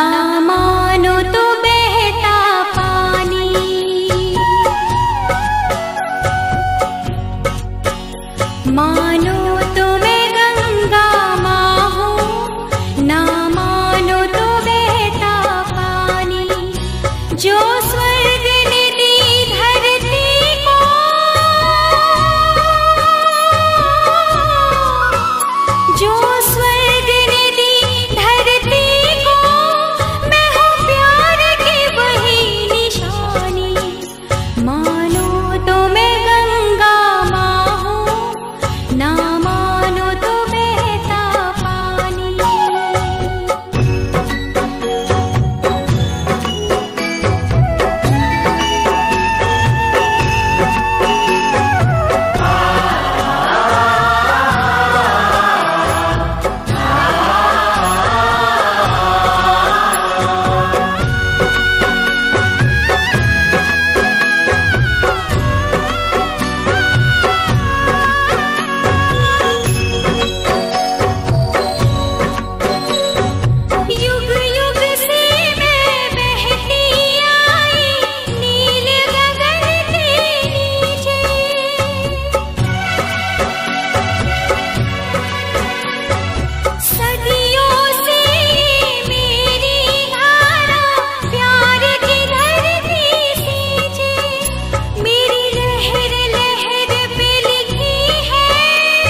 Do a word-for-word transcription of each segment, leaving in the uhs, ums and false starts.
मानो तो बहता पानी, मानो तो मैं गंगा माँ हूँ, ना मानो तो बहता पानी। जो स्वर्ग ने दी धरती को, जो स्वर्ग ने दी धरती को, मैं हूँ प्यार की वही निशानी। मानो तो मैं गंगा माँ हूँ, ना मानो तो बहता पानी। युग युग से मैं बहती आई नील गगन के नीचे, सदियों से मेरी धारा प्यार की धरती सींचे। मेरी लहर लहर पे लिखी है,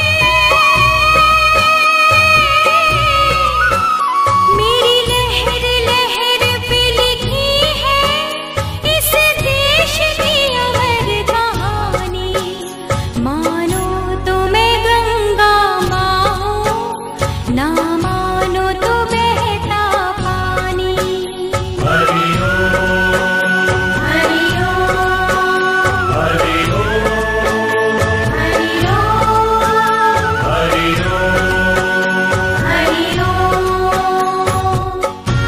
मेरी लहर लहर पे लिखी है इस देश की अमर कहानी। मानो तो मैं गंगा माँ हूँ, ना मानो तो बहता पानी। हरि ओम, हरि ओम, हरि ओम, हरि ओम, हरि ओम, हरि ओम।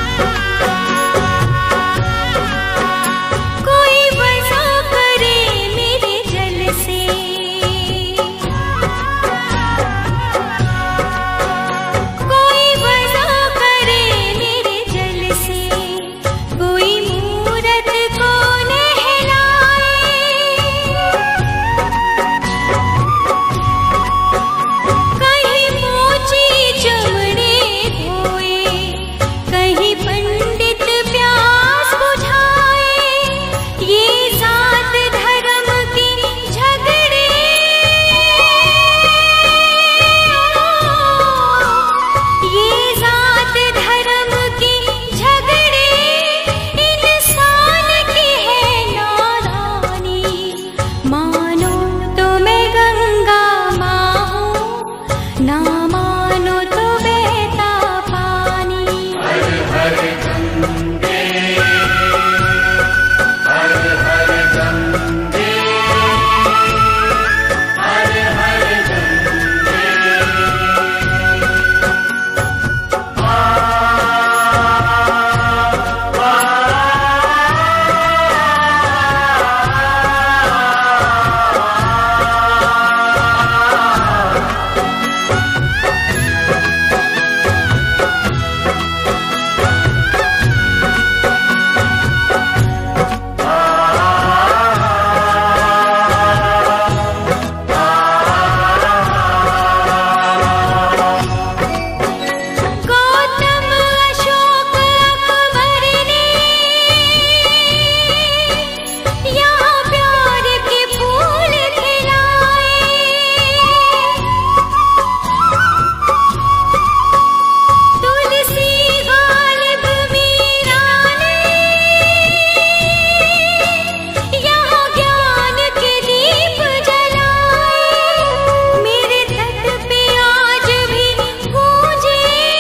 कोई वज़ा करे मेरे जल से, कोई वज़ा करे मेरे जल से, कोई मूरत को नहलाए, कहीं मोची चमड़े धोए, कहीं पंडित प्यास बुझाए। ये जात धर्म के झगड़े, ये जात धर्म के झगड़े इंसान की है नादानी। मानो तो मैं गंगा माँ हूँ, ना मानो तो बहता पानी। हर हर गंगे, हर हर गंगे, हर हर गंगे। गौतम अशोक अकबर ने यहाँ प्यार के फूल खिलाए, तुलसी गालिब मीरा ने यहाँ ज्ञान के दीप जलाए। मेरे तट पे आज भी गूंजे,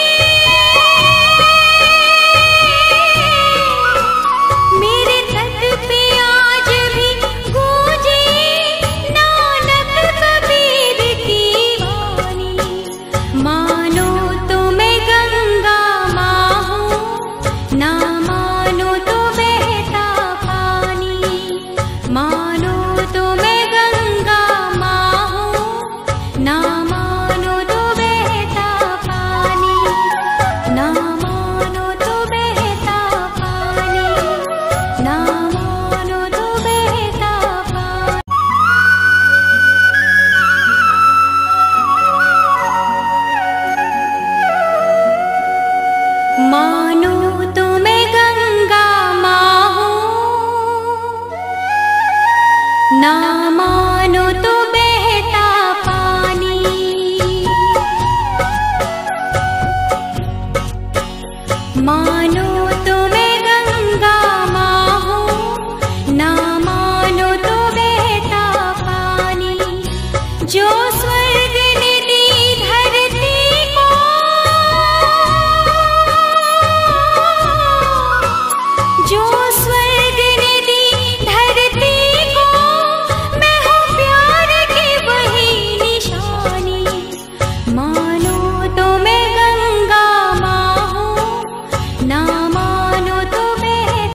मेरे तट पे आज भी गूंजे नानक कबीर की वाणी। मानो तो मैं गंगा माँ हूँ, ना मानो तो बहता पानी। मानो तो मैं गंगा माँ हूँ, ना मानो तो बहता पानी, ना मानो तो बहता तो मैं गंगा